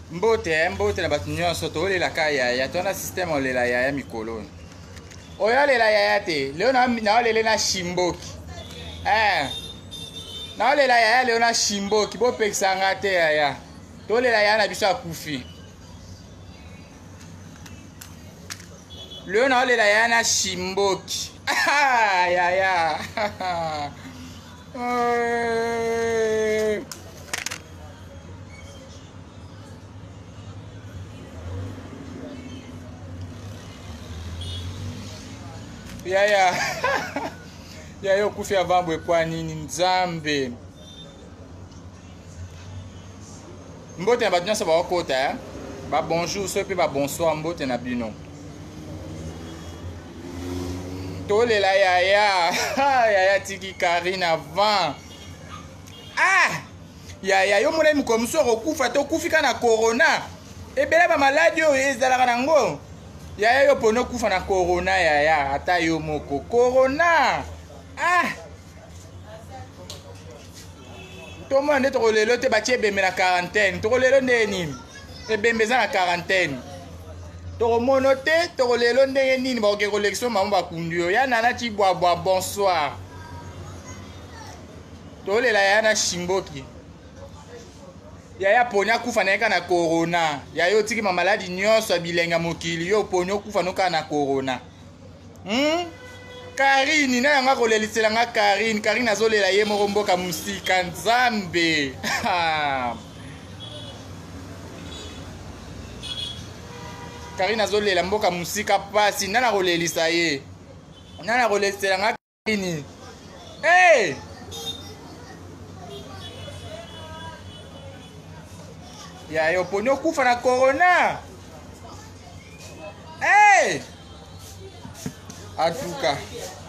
Mbote na bato nyonso tolela ka yaya tona système olela yaya mikolo oyo olela yaya te leo naolele na shimboki naolela yaya leo na shimboki bopekisanga te yaya tolela yaya na biso akufi leo naolela yaya na shimboki yaya yaya yaya okufi avambwe kwa nini nzambe mbote na bato nyonso baokota babonjour so mpe babonsoir mbote na bino tolela yaya yaya tiki Karine avant yaya yo mona mikolo mosu okokufa tokufika na corona ebele bamaladi oyo ezalaka nango yaya yo pona okufa na corona yaya ata yo moko corona tomona nde tokolelo te batie ebembe na quarantaine tokolelo ndenge nini ebembe eza na quarantaine tokomono te tokolelo ndenge nini bakoke kolekisio mamo bakundu yo ya nana tibwabwa bonsoir tolela yaya na shimboki yaya poni akufa na ye ka na corona yaya otiki mamaladi nyonso ya bilenga mokili yo poni okufa noka na corona Karine na yango akoleliselanga Karine azolela ye moko mboka musika nzambe Karine azolela mboka musika pasi nana kolelisa ye nana koleliselanga Karine yaya oponi okufa na corona atuka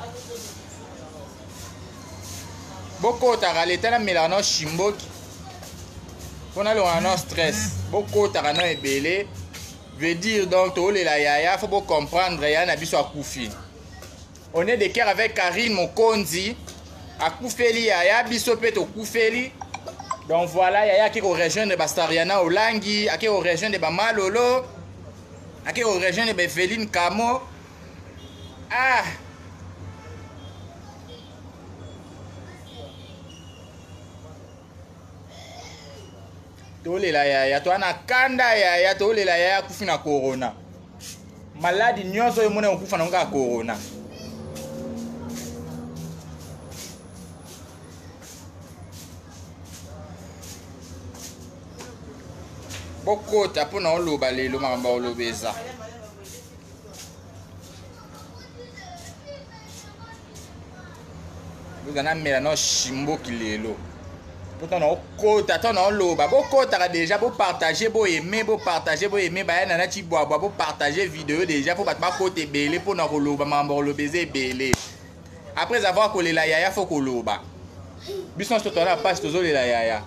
bokotaka leta na melaka no shimboki mpona longa no stress bokotaka no ebele veut dire donc tolela yaya faut comprendre yaya na biso akufi on est de cœur avec Karine Mokonzi akufeli yaya biso mpe tokufeli donc voilà yaya ake korejoindre bastariana olangi ake korejoindre bamalolo ake korejoindre baeveline kamo tolela yaya toana kanda yaya tolela yaya akufi na corona maladi nyonso oyo mona okufa nango kaka corona bokota mpona oloba lelo makambo olobeza bozana mela no shimboki lelo mpona okota to na oloba bokotaka deja bopartage boyeme baya nana tibwabwa bopartage video deja mpo bato bakota ebele mpona koloba makambo kolobeza ebele après avoir kolela yaya fo koloba biso nyonso tozala na pasi tozolela yaya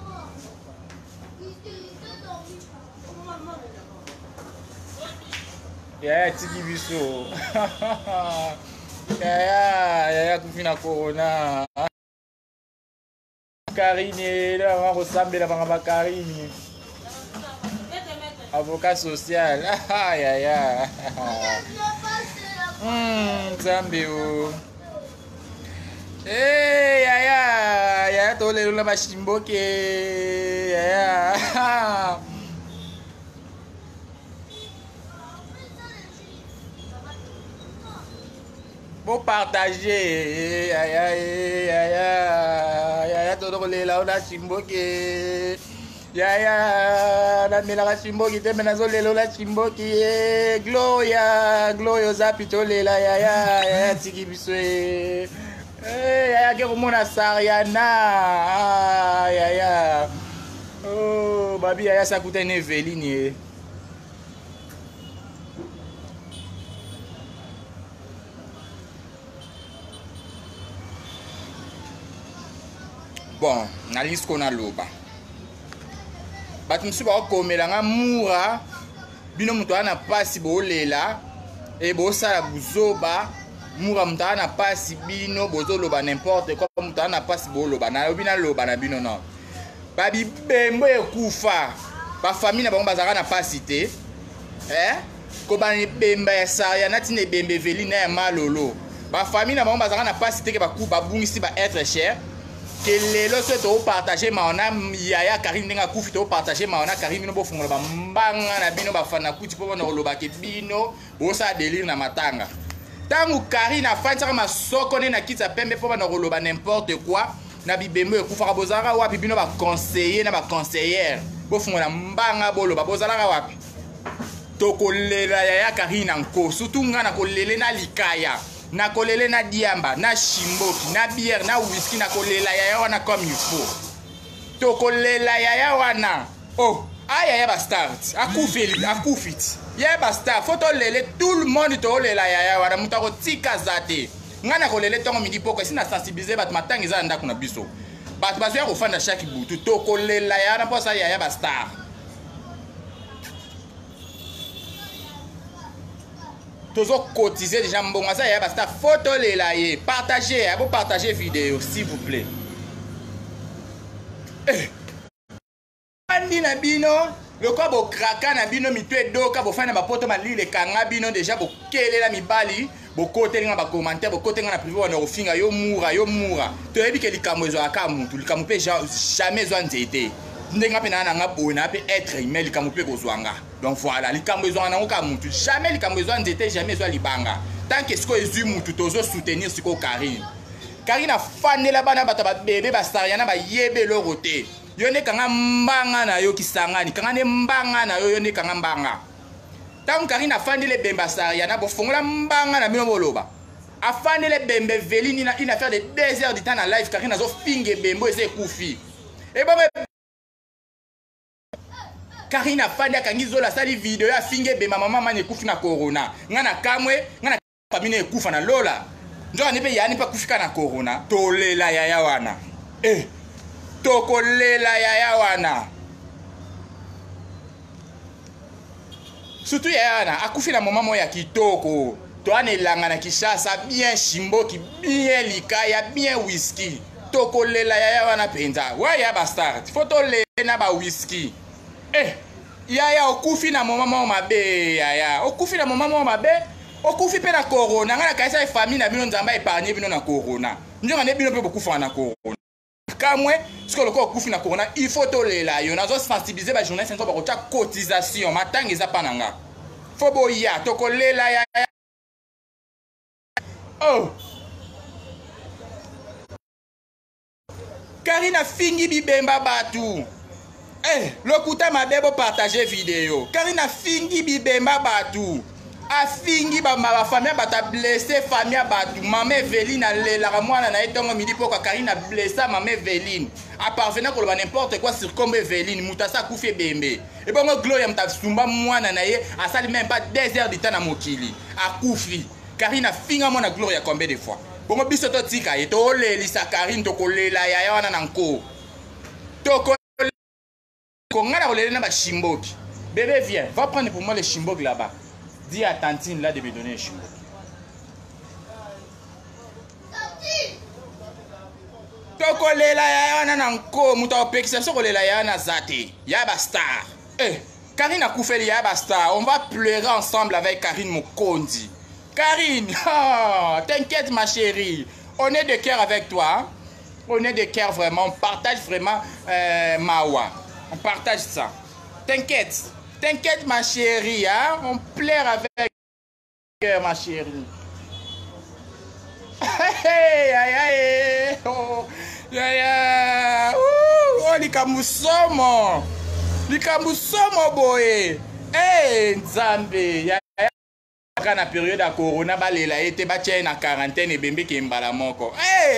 yaya tiki biso yaya kufi na corona Karine là kosambela banga ba Karine avocat social yaya nzambe o yaya tolelo na bashimboke yaya pour partager yaya todokolela ona shimboki yaya namelaka shimboki te me nazolela ona shimboki gloria ozapi tolela yaya tiki biso yaya ke komona sariana yaya babi yaya sakuta ene eveline bon nalingi siko naloba bato mosusu bakokomelanga mura bino moto aza na pasi boolela bosala buzoba mura moto aza na pasi bino bozoloba n'importe quoi moto aza na pasi booloba nalobi naloba na bino non babibembo ekufa ba famille na bango bazaka na pasité ko ba bemba ya Sariana tine bembe Veline ya malolo ba famille na bango bazaka na pasité ke ba ku ba bungisi ba être cher que lelo so to partager maona yaya Karine ndenga kufi to partager maona Karine bino bo fungola ba mbanga na bino ba fana kuti po na loba ke bino bo sa délire na matanga tangu Karine afantsaka masoko ne na kitsa pembe po na loba n'importe quoi na bibembo ekufaka bozalaka wapi bino ba conseiller na ba conseillère bofungola mbanga boloba bozalaka wapi tokolela yaya Karine nko surtout nga na kolele na likaya na kolele na diamba na shimboki na bière na whisky na kolela yaya wana comme il faut tokolela yaya wana oh aya ba start akufit ya ba start photo lele tout le monde tolela yaya wana mutako tika zate ngana kolele tongo midi poko sina sensibiliser bat matanga za ndako na biso bat bazo ya kofanda chaque butu tokolela yaya na posa yaya ba star tozo cotiser déjà mbonga ça yaya ba star photo lela ye partager bon partager vidéo s'il vous plaît andi na bino le quoi bo kraka na bino mitwe doka bo fana ba poto malile kanga bino déjà bo kelela mibali bo côté nga ba commentaire bo côté nga na privé wana ofinga yo mura to yebi ke likambo ezo aka mutu likambo pe jamais zo nzete ndenga pe na nga bona pe être humain likambo pe kozwanga donc voilà likambo ezo na nga mutu jamais likambo ezo nzete jamais zo libanga tant que ce ko ezu mutu tozo soutenir siko Karine afandela bana bato ba bébé ba Sariana ba yebe lorote yone kanga mbanga na yo kisangani kanga ne mbanga na yo yone kanga mbanga tangu Karine afandele bemba Sariana bo fongola mbanga na bino boloba afandele bembe Veline ina faire de 2 heures de temps na live Karine azo finge bembo ese kufi e bon Karine afandela kangi zola sali video ya finge bemba mama mane kufi na corona ngana kamwe ngana famine ekufa na lola njo nipe yani pa kufika na corona tolela yaya wana tokolela yaya wana surtout yaya wana akufi na mama moya kitoko to anelanga na Kishasa bien shimboki bien likaya bien whisky tokolela yaya wana penza waya ba start photo le na ba whisky yaya okufi na mama mabe yaya okufi na mama mabe okufi pe na corona ngana kaisa famille na bino nzamba épargner bino na corona njonga ne bino pe bokufa na corona kamwe siko loko okufi na corona il faut tolela yo nazo sensibiliser ba journaliste nzo ba kocha cotisation matanga eza pananga faut boya tokolela ya oh Karine fingi bibemba batu lokuta mabebo partager vidéo Karine fingi bibemba batu afingi ba famille bata blessé famille batu maman Veline alela mwana na etongo midi poka Karine blessa maman Veline a parvenir ko n'importe quoi sur comme Veline mutasa kufi bembe et bon gloire mtasumba mwana na ye asali même pas 2 heures de temps na mokili akufi Karine afinga mwana gloire ya combien de fois bon biso to tika ye to lelisa Karine to kolela ya wana na nko to ko ngana kolela na ba shimboki bébé viens va prendre pour moi les shimboki là-bas. Dis à Tantine là de me donner un chimbo. Tokolela ya na nanko muta opekisa sokolela ya na zate. Ya ba star. Karine a koufeli ya ba star. On va pleurer ensemble avec Karine Mokondi. Karine, t'inquiète ma chérie. On est de cœur avec toi. Hein? On est de cœur vraiment. On partage vraiment Mawa. On partage ça. T'inquiète. T'inquiète ma chérie, hein? On pleure avec ma chérie. Aïe, oh, likamusomo boy. Nzambe. Kana période ya corona balela ete batia na quarantaine ebembe ke mbala moko.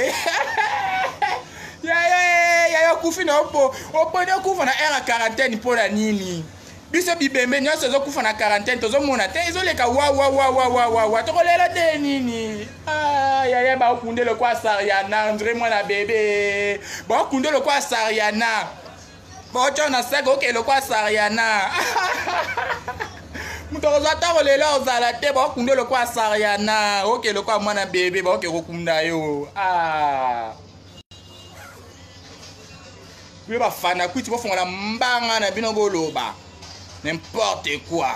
Ya kufi na opo kufa na era quarantaine pona nini? Biso bibembe nyonso ezokufa na quarantaine tozomona te ezoleka wa tokolela te nini yaya baokunde le kwa Sariana ndre mwana bebe baokunde le kwa Sariana baocha na saga oke le kwa Sariana muto ozata kolela ozala te baokunde le kwa Sariana oke le kwa mwana bebe baoke kokunda yo Puis ba fana kwiti bo fongola mbanga na bino boloba. N'importe quoi.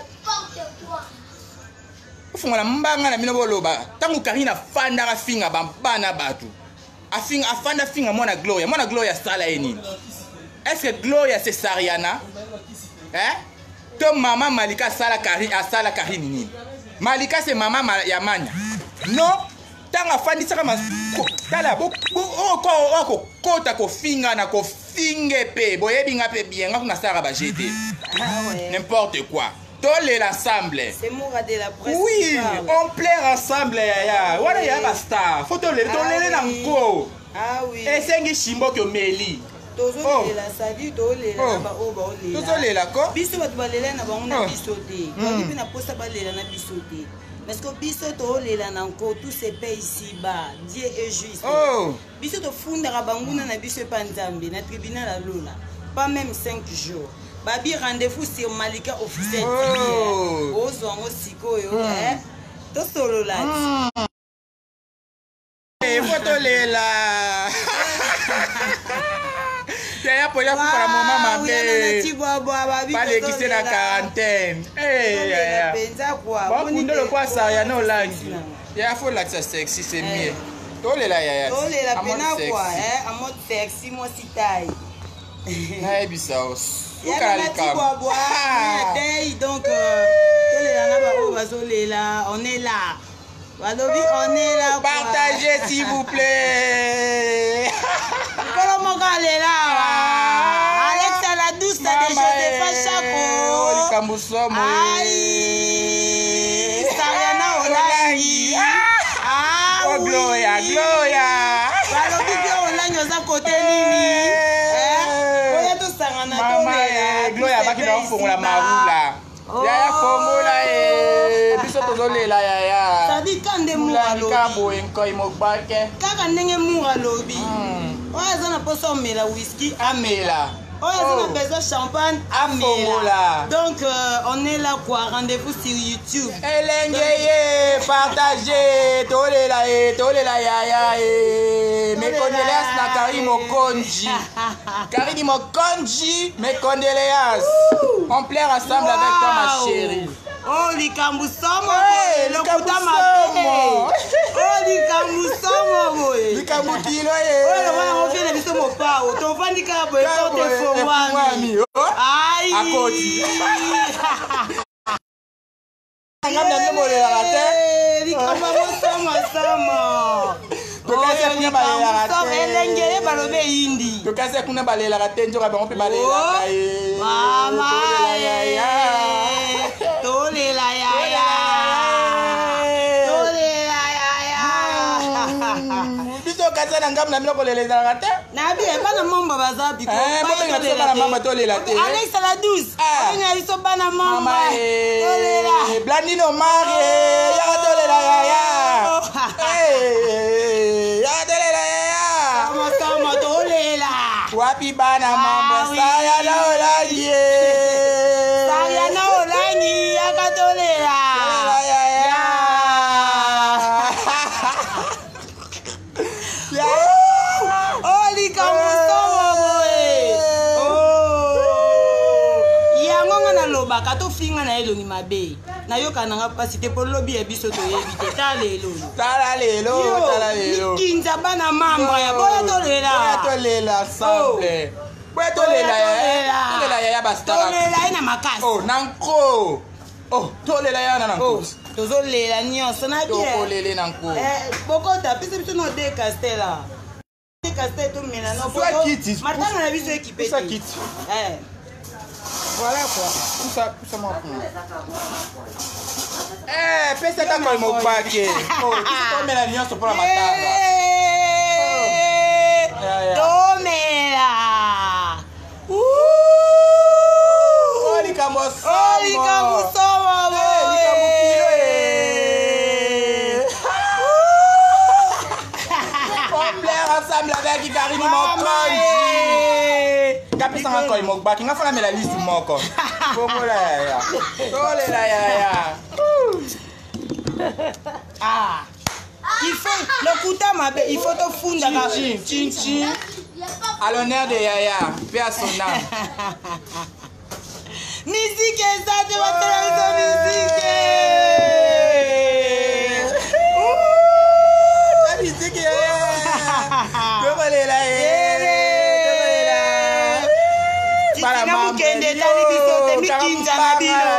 Fongola mbanga na bino boloba. Tangu Karina fanda ka finga bana batu. Afanda finga mwana Gloria sala eni. Est-ce que Gloria c'est Sariana? Hein? To maman Malika sala Karine nini? Malika c'est maman Yamanya. Non, tanga fandi saka tala ko kota ko finga na ko finge pe boyebi nga pe bien nga kuna sara ba jeter. N'importe quoi. Tous les ensemble. C'est Moura de la presse. Oui, on plaît ensemble ya. Voilà ya ba star. Faut to le nango. Ah oui. Et sengi shimbo ko meli. Tozolela sadi tolela ba oba olela. Tozolela ko? Biso bat balela na bango na biso te. Bali pe na posa balela na biso te. Parce que biso tolela na nko tout se paie ici bas. Dieu est juste. Biso to funda banguna na biso pa Nzambe na tribunal la Lola. Pas même 5 jours. Babi rendez-vous sur Malika officiel. Ozongo sikoyo to solo la. Photo lela. Ya pour maman ma belle. Pas les qui c'est la quarantaine. Eh penza quoi. Bon le quoi ça ya no langi. Ya faut là ça sexy c'est mieux. To lela ya. To lela pena quoi en mode sexy moi si taille. Na ebisaos. Donc on est là. On est là. Partagez s'il vous plaît. Comment on est là? Alex à la douce, t'as déjà des fachako. Aïe, Sariana Olangi. Oh Gloria. Balobi que Olangi oza côté nini? Maman, Gloria baki na fongola marula. Yaya fongola biso tozolela yaya. Sadi kande mura lobi. Kabo enkoi mobake. Kaka ndenge mura lobi. Oya zana poso mela whisky amela. Oya zana besoin champagne amela. Donc on est là quoi, rendez-vous sur YouTube. Elengeye partagez tolela yaya mes condoléances na Karine Mokonji. Karine Mokonji, mes condoléances. On plaire ensemble avec toi ma chérie. Oh likambu somo le kuta mabe. Oh likambu somo boy. Likambu kilo Oh wana on fait biso mo pa o to fandi ka boy to te fo mwami. Ai. Akoti. Ngamba ndomolela rate. Likambu somo. Tokase kuna balela rate. Elengele balobe indi. Tokase kuna balela rate njoka bango pe balela kae. Mama. Tolela yaya. Biso kasa na ngam na mino koleleza rate. Na bi e bana mamba bazabi ko. Ba to bana mamba tolela te. Alex à la douce. Onya biso bana mamba. Tolela. Blandino mare. Ya tolela yaya. Ya tolela yaya. Kama tolela. Wapi bana mamba Sariana Olangi. Sariana Olangi akatolela. Oli kamusomo boy. Yango na lobaka to finga na eloni mabe. Na yoka nanga pasi te po lobi e biso to yebi te tala lelo. Kinza bana mamba ya boya tolela sample. Boya tolela ya bastara. Tolela ina makasi. Oh nanko. Oh tolela ya nanko. Tozolela nyonso na bien. Tokolele nanko. Bokota pise biso no de Castella. De Castella to mena no boko. Matanga na biso équipe. Ça quitte. Voilà quoi. Poussa moi. Pesa kaka mobake. Oh, tu mena nyonso pour la matanga. Tomela. Likambo somo. On plaire ensemble avec Karine Mokonji. Kapisa nga koi mobaki nga fana mela liste moko. Bongola ya. Tolela ya. Il faut le kuta mabe, il faut te funda. Chin. À l'honneur de Yaya, paix à son âme. Musique et ça, c'est votre télévision musique. La musique Yaya. Comment elle est là? Tina mukende tali bisote mikinja na bilo.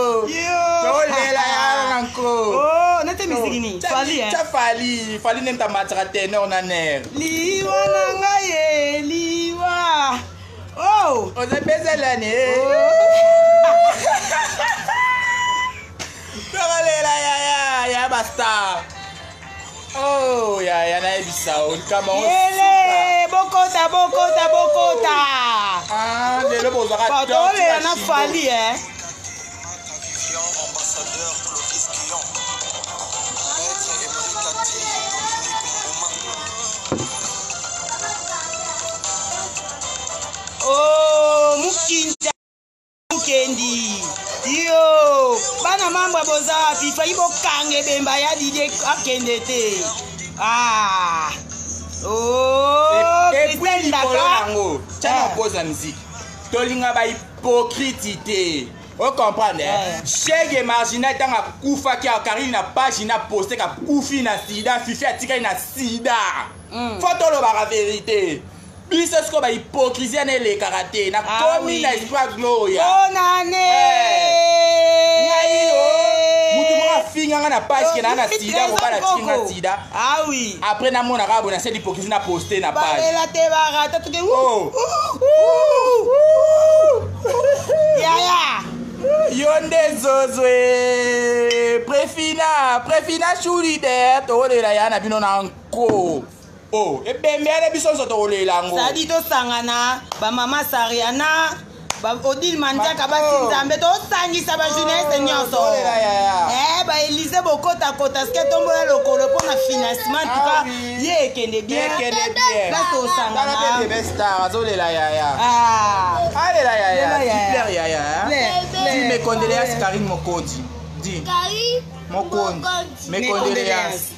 Oh, nete musique ni. Fali hein. Fali nem ta matra tenor na ner. Liwa nanga ye, liwa. Oh, on a besoin l'année. Comment elle est là ya basta. Oh, ya na ebisa on kama on. Yele, bokota. Ah, de le bozara. Patole na fali hein. Ambassadeur Clovis Guillon, Maître Émeric Kati, Dominique Mbouma. Oh, mukinja mukendi. Yo, bana mamba boza FIFA ibo kange bemba ya dide akende te. Ah. Oh, et puis l'ango, tu as pose la musique. Tolinga ba hypocrite. Vous comprenez? Chèque marginal dans la koufa qui a carré na page na posté ka koufi na sida, fifi atika na sida. Faut le la vérité. Biso ce ko ba hypocrisie na le karaté na komi na espoir gloria. Bonne année. Mutumwa finga na page qui na sida ko bala tinga sida. Ah oui. Après na mona rabo na cette hypocrisie na posté na page. Ba te barata to ke. Oh. Yaya. Yonde zozwe prefina shuri de tolela yana bino na nko. Oh, e bembe ale biso zo tolela ngo. Sadi to sangana ba mama Sariana ba Odile Mandiaka ba Sinzambe to sangisa ba jeunesse nyonso. Ba Elise Bokota kota ske tombola lokolo pour na financement tout cas ye kende bien. Là to sangana. Bébé star zolela yaya. Ah. Allez la yaya. Super yaya. Dis mes condoléances Karine Mokondi. Dis. Karine Mokondi. Mes condoléances.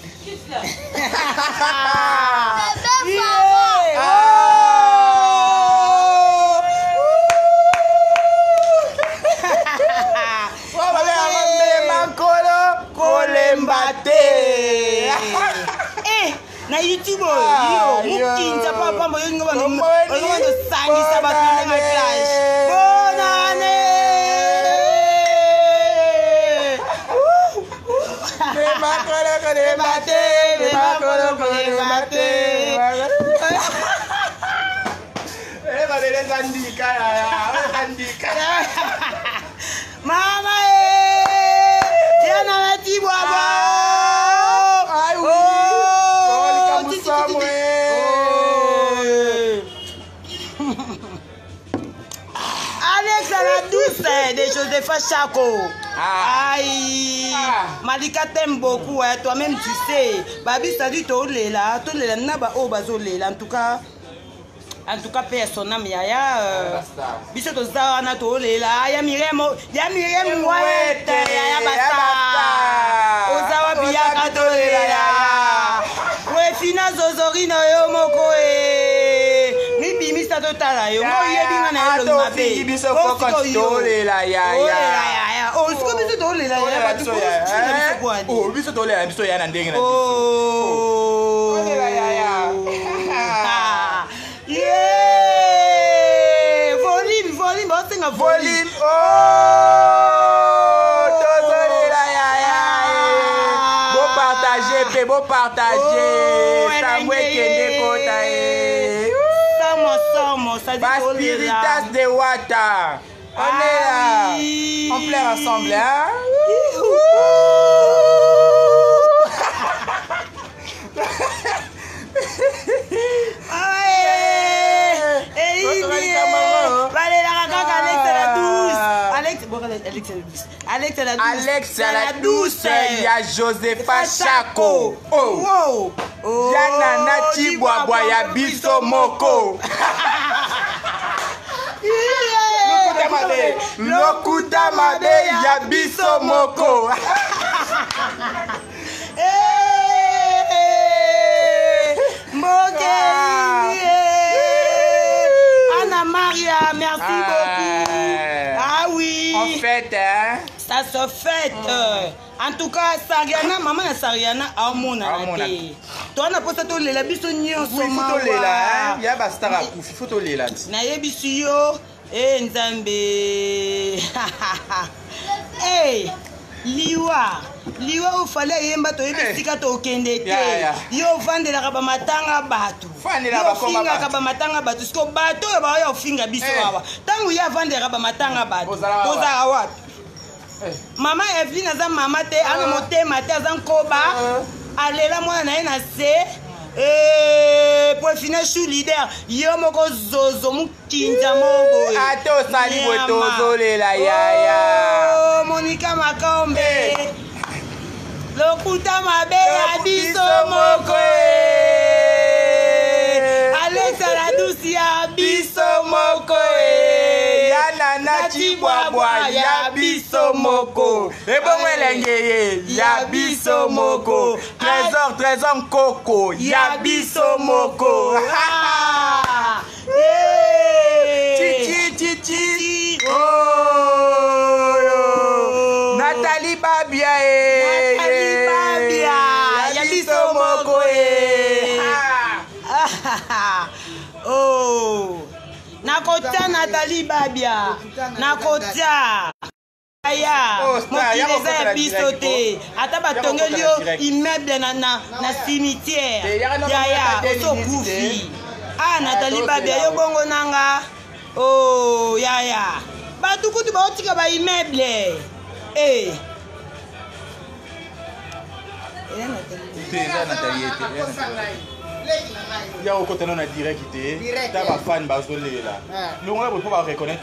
Na YouTube yo mukinja papa mboyo ngoba no sangisa batuna na clash. Bonne année. Mama yana natibwa ba. Alex à la douce de Josepha Chako. Aïe. Malika t'aime beaucoup, hein. Toi-même tu sais. Babi ça dit tout là naba o bazo lela. En tout cas personne n'a yaya. Biso to za na to lela. Ya Mirem ouais. Ya basta. Ozawa biaka to lela. Ouais fina zozori no yo moko Mr. Totala, yo mo yebinga na yo mabe. Biso ko contrôler la yaya. Oh, siko biso tole la yaya. Oh, biso tole la biso yana ndenge na. Oh. La yaya. Yeah! Volume, on sing a volume. Oh! Tole la yaya. Beau partager. Samwe kende kota Baspiritas de Wata. On est là. On pleure ensemble, hein? Alex à la douce, il y a Josepha Chako. Oh, Yana Nati Bois ya biso moko. Lokuta mabe ya biso moko. Maria, merci beaucoup. Ah oui. En fait, hein. Ça se fête. En tout cas, Sariana, maman na Sariana, amona te. Toi na posa to lela biso nyonso ma. Oui, lela, ya bastara kufi, photo lela. Na yebisu yo, nzambe. Eh, liwa ufale yemba to yebisika to kende te. Yo vandelaka ba matanga bato. Yo finga ba matanga bato. Siko bato ba yo finga biso awa. Tangu ya vandelaka ba matanga bato. Ozala wapi? Mama Evelyne aza mama te ana motema te aza nkoba alela mwana na ye na se po fina shu leader yo moko zozo mukinza mobo ate osali boye tozolela yaya Monica Makombe lokuta mabe ya biso moko Alexa Ladusi ya biso moko Nana Chibwabwa ya biso moko ebongo elenge ya biso moko Trésor Nkoko ya biso moko Chichi Nathalie Babia ya biso moko Nakota Nathalie Babia nakota aya mokileza ya biso te ata batongeli yo immeuble na cimetière yaya osokufi Nathalie Babia yo bongo nanga yaya bato kutu baotika ba immeuble ya okotana na direct te ta bafani bazolela longola boye mpo bareconnaitre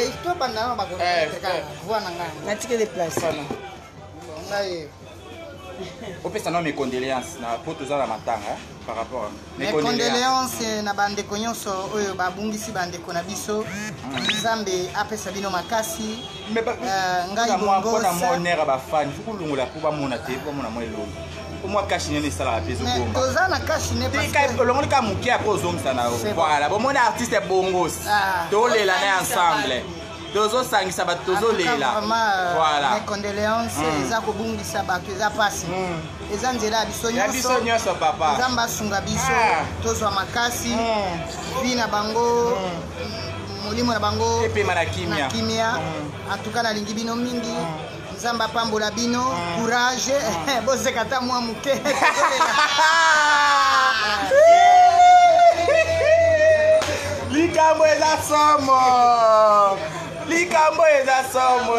natikele place opesa no mes condoléances na po toza na matanga par rapport mes condoléances na bandeko nyonso oyo babungisi bandeko na biso nzambe apesa bino makasi ngai bongosa monere bafani fo kolongola po bamona te po bamona mwa elongi moi cache nene sala la peso bomba toza na cache ne parce que longo ka mukia ko zongisa na voilà bon mon artiste bongos to lela na ensemble tozo sangisa ba tozo lela voilà mes condoléances eza ko bungisa ba eza pasi eza nzela biso nyonso papa nzamba sunga biso tozwa makasi bina bango molimo na bango epema na kimia en tout cas nalingi bino mingi Nzamba pambola bino courage bozeka ta mwa muke likambo eza somo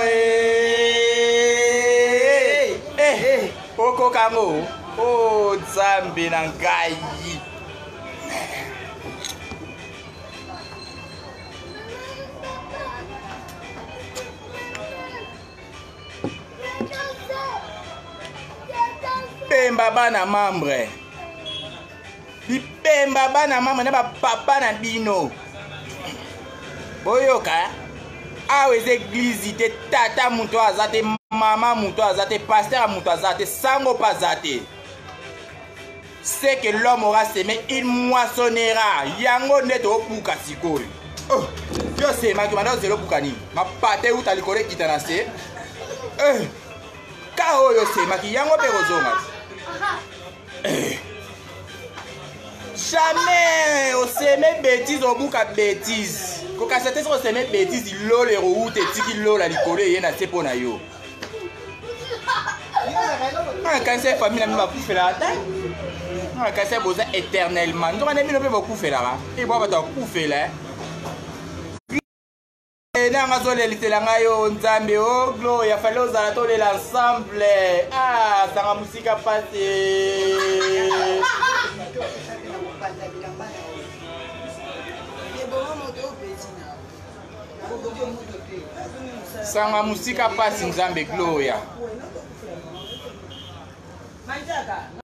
okokango Nzambe na ngai bipemba bana membre na bapapa na bino boyoka awa eza eglize te tata moto aza te mama moto aza te paster moto aza te sango mpe aza te c'est que l'homme aura semé il moissonnera yango nde topuka sikoyo yo semaki banda ozela opuka nini mapate euta likolo ekita na se ka oyo osemaki yango mpe kozonga jamais oseme bêtise obuka bêtise kokasa te soki oseme bêtise lola erouta etiki lola likolo eye na se mpo na yo kanisa ya famille na bino bakufelaka te kanisa boza éternellement nzoka na bino mpe bakufelaka eboa bato bakufela nanga azolelisela ngai yo Nzambe o gloria fale ozala tolela ensemble sanga musika pasi sanga musika pasi Nzambe gloria